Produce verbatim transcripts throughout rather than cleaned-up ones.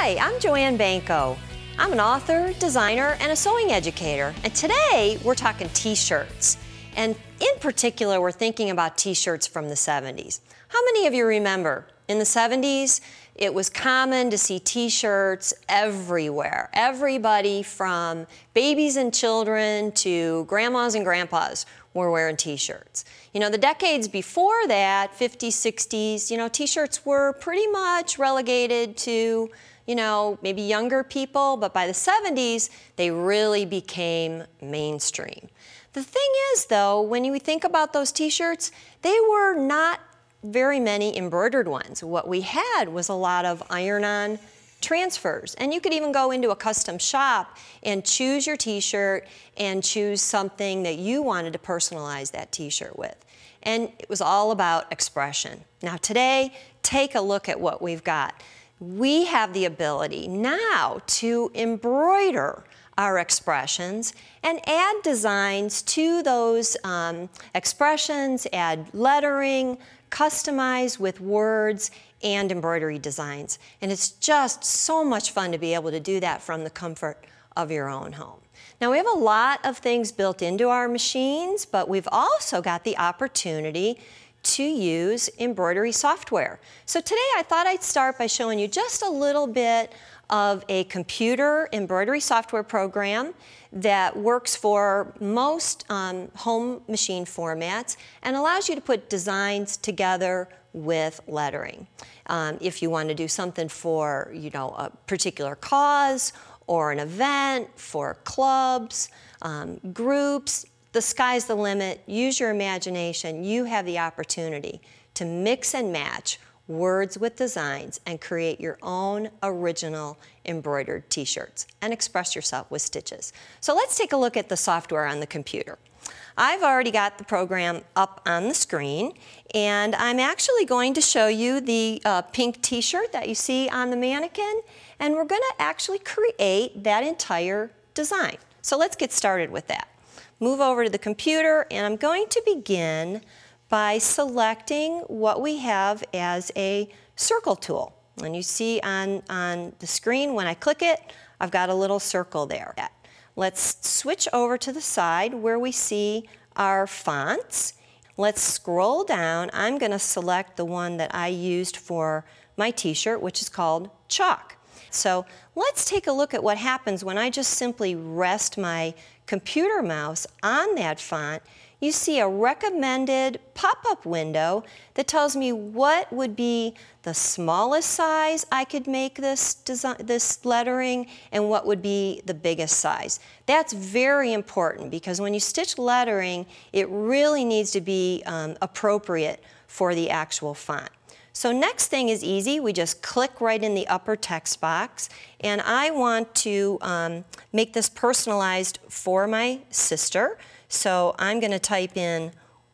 Hi, I'm Joanne Banko. I'm an author, designer, and a sewing educator. And today we're talking t-shirts. And in particular, we're thinking about t-shirts from the seventies. How many of you remember in the seventies, it was common to see t-shirts everywhere. Everybody from babies and children to grandmas and grandpas were wearing t-shirts. You know, the decades before that, fifties, sixties, you know, t-shirts were pretty much relegated to, you know, maybe younger people, but by the seventies, they really became mainstream. The thing is, though, when you think about those t-shirts, they were not very many embroidered ones. What we had was a lot of iron-on transfers. And you could even go into a custom shop and choose your t-shirt and choose something that you wanted to personalize that t-shirt with. And it was all about expression. Now today, take a look at what we've got. We have the ability now to embroider our expressions and add designs to those um, expressions, add lettering, customize with words and embroidery designs. And it's just so much fun to be able to do that from the comfort of your own home. Now we have a lot of things built into our machines, but we've also got the opportunity to use embroidery software. So today I thought I'd start by showing you just a little bit of a computer embroidery software program that works for most um, home machine formats and allows you to put designs together with lettering. Um, if you want to do something for, you know, a particular cause or an event, for clubs, um, groups, the sky's the limit. Use your imagination. You have the opportunity to mix and match words with designs and create your own original embroidered t-shirts and express yourself with stitches. So let's take a look at the software on the computer. I've already got the program up on the screen, and I'm actually going to show you the uh, pink t-shirt that you see on the mannequin, and we're going to actually create that entire design. So let's get started with that. Move over to the computer, and I'm going to begin by selecting what we have as a circle tool. And you see on, on the screen, when I click it, I've got a little circle there. Let's switch over to the side where we see our fonts. Let's scroll down. I'm going to select the one that I used for my t-shirt, which is called Chalk. So let's take a look at what happens when I just simply rest my computer mouse on that font. You see a recommended pop-up window that tells me what would be the smallest size I could make this design, this lettering, and what would be the biggest size. That's very important because when you stitch lettering, it really needs to be um, appropriate for the actual font. So next thing is easy. We just click right in the upper text box, and I want to um, make this personalized for my sister. So I'm going to type in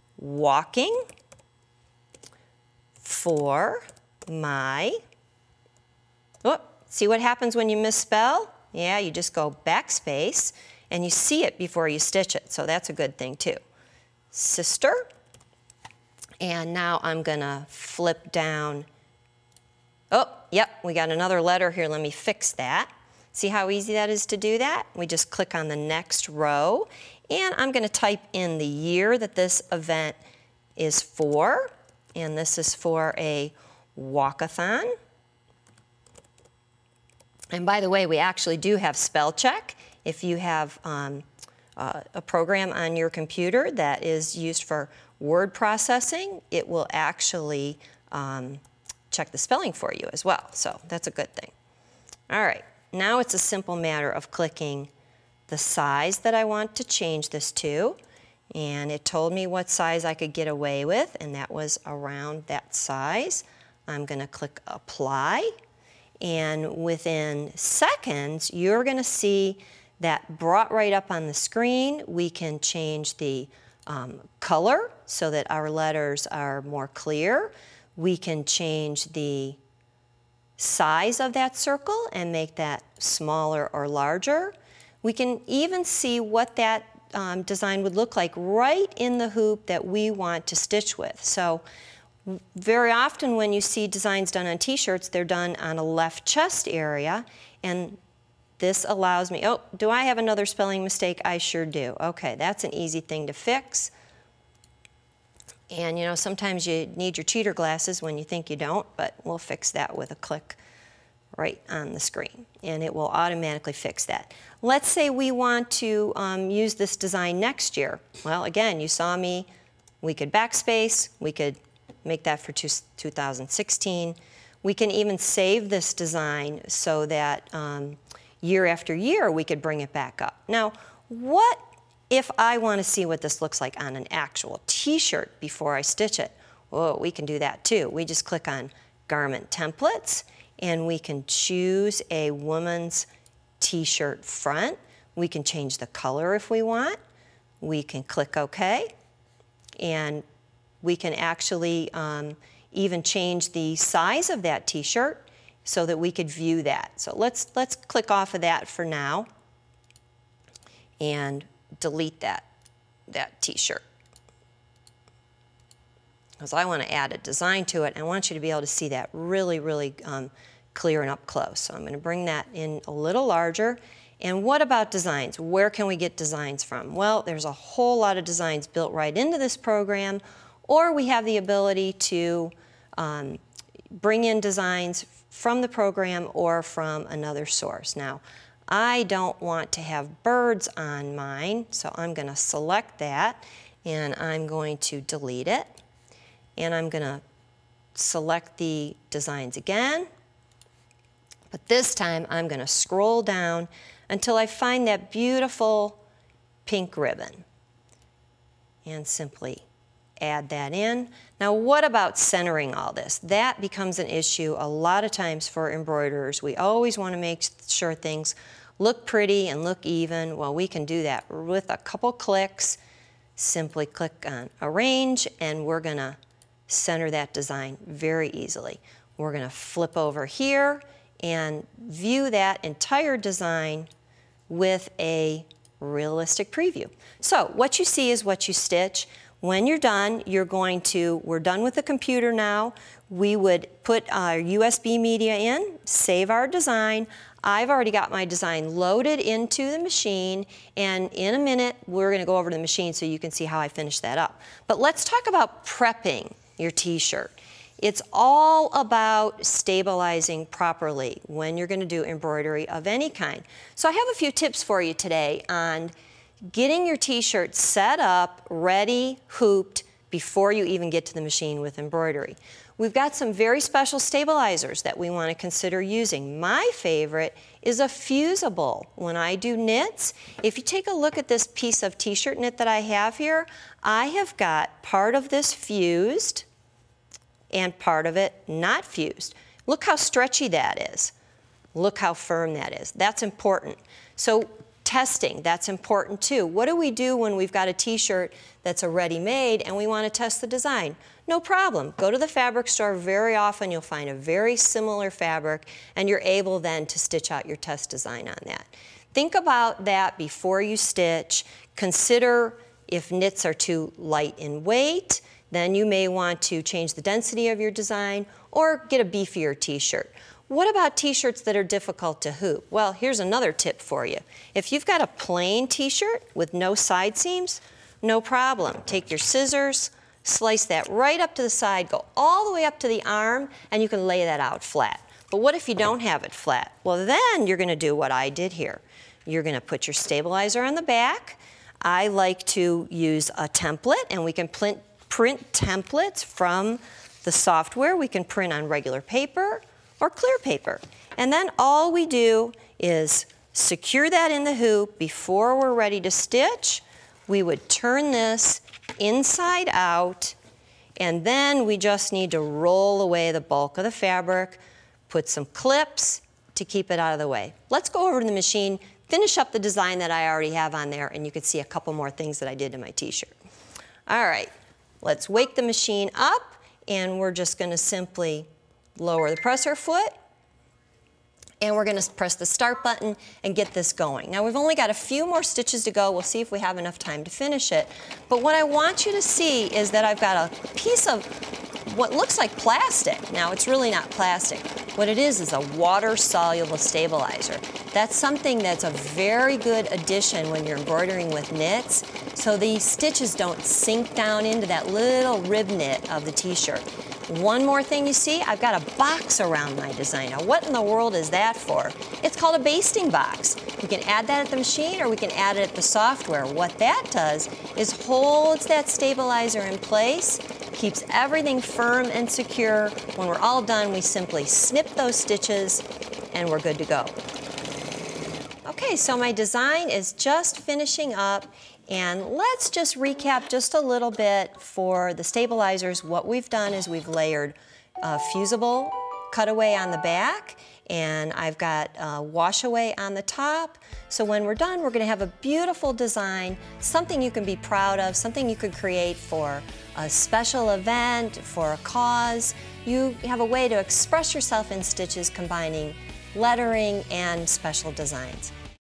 walking for my, oh, see what happens when you misspell? Yeah, you just go backspace and you see it before you stitch it. So that's a good thing too. Sister. And now I'm going to flip down. Oh, yep, we got another letter here. Let me fix that. See how easy that is to do that? We just click on the next row. And I'm going to type in the year that this event is for. And this is for a walkathon. And by the way, we actually do have spell check. If you have um, uh, a program on your computer that is used for word processing, it will actually um, check the spelling for you as well. So that's a good thing. All right, now it's a simple matter of clicking the size that I want to change this to, and it told me what size I could get away with, and that was around that size. I'm going to click apply, and within seconds you're going to see that brought right up on the screen. We can change the um, color so that our letters are more clear. We can change the size of that circle and make that smaller or larger. We can even see what that um, design would look like right in the hoop that we want to stitch with. So Very often when you see designs done on t-shirts, they're done on a left chest area, and this allows me, oh, do I have another spelling mistake? I sure do. Okay, that's an easy thing to fix. And you know, sometimes you need your cheater glasses when you think you don't, but we'll fix that with a click right on the screen, and it will automatically fix that. Let's say we want to um, use this design next year. Well, again, you saw me, we could backspace, we could make that for two thousand sixteen. We can even save this design so that um, year after year we could bring it back up. Now, what if I want to see what this looks like on an actual t-shirt before I stitch it? Well, we can do that too. We just click on Garment Templates, and we can choose a woman's t-shirt front. We can change the color if we want. We can click OK, and we can actually um, even change the size of that t-shirt so that we could view that. So let's, let's click off of that for now and delete that, that t-shirt. Because I want to add a design to it. I want you to be able to see that really, really um, clear and up close. So I'm going to bring that in a little larger. And what about designs? Where can we get designs from? Well, there's a whole lot of designs built right into this program, or we have the ability to um, bring in designs from the program or from another source. Now, I don't want to have birds on mine, so I'm going to select that, and I'm going to delete it. And I'm going to select the designs again, but this time I'm going to scroll down until I find that beautiful pink ribbon and simply add that in. Now, what about centering all this? That becomes an issue a lot of times for embroiderers. We always want to make sure things look pretty and look even. Well, we can do that with a couple clicks. Simply click on Arrange, and we're going to center that design very easily. We're going to flip over here and view that entire design with a realistic preview. So what you see is what you stitch. When you're done, you're going to, we're done with the computer now. We would put our U S B media in, save our design. I've already got my design loaded into the machine, and in a minute we're going to go over to the machine so you can see how I finish that up. But let's talk about prepping your t-shirt. It's all about stabilizing properly when you're going to do embroidery of any kind. So I have a few tips for you today on getting your t-shirt set up, ready, hooped, before you even get to the machine with embroidery. We've got some very special stabilizers that we want to consider using. My favorite is a fusible. When I do knits, if you take a look at this piece of t-shirt knit that I have here, I have got part of this fused and part of it not fused. Look how stretchy that is. Look how firm that is. That's important. So testing, that's important too. What do we do when we've got a t-shirt that's a ready-made and we want to test the design? No problem. Go to the fabric store. Very often you'll find a very similar fabric, and you're able then to stitch out your test design on that. Think about that before you stitch. Consider if knits are too light in weight, then you may want to change the density of your design or get a beefier t-shirt. What about t-shirts that are difficult to hoop? Well, here's another tip for you. If you've got a plain t-shirt with no side seams, no problem. Take your scissors, slice that right up to the side, go all the way up to the arm, and you can lay that out flat. But what if you don't have it flat? Well, then you're going to do what I did here. You're going to put your stabilizer on the back. I like to use a template, and we can print, print templates from the software. We can print on regular paper or clear paper. And then all we do is secure that in the hoop before we're ready to stitch. We would turn this inside out, and then we just need to roll away the bulk of the fabric, put some clips to keep it out of the way. Let's go over to the machine, finish up the design that I already have on there, and you can see a couple more things that I did to my t-shirt. All right, let's wake the machine up, and we're just going to simply lower the presser foot, and we're going to press the start button and get this going. Now we've only got a few more stitches to go. We'll see if we have enough time to finish it. But what I want you to see is that I've got a piece of what looks like plastic. Now, it's really not plastic. What it is is a water-soluble stabilizer. That's something that's a very good addition when you're embroidering with knits, so the stitches don't sink down into that little rib knit of the t-shirt. One more thing you see, I've got a box around my design. Now, what in the world is that for? It's called a basting box. We can add that at the machine or we can add it at the software. What that does is holds that stabilizer in place, keeps everything firm and secure. When we're all done, we simply snip those stitches and we're good to go. Okay, so my design is just finishing up, and let's just recap just a little bit for the stabilizers. What we've done is we've layered uh, fusible cutaway on the back, and I've got uh, wash away on the top. So when we're done, we're going to have a beautiful design, something you can be proud of, something you could create for a special event, for a cause. You have a way to express yourself in stitches combining lettering and special designs.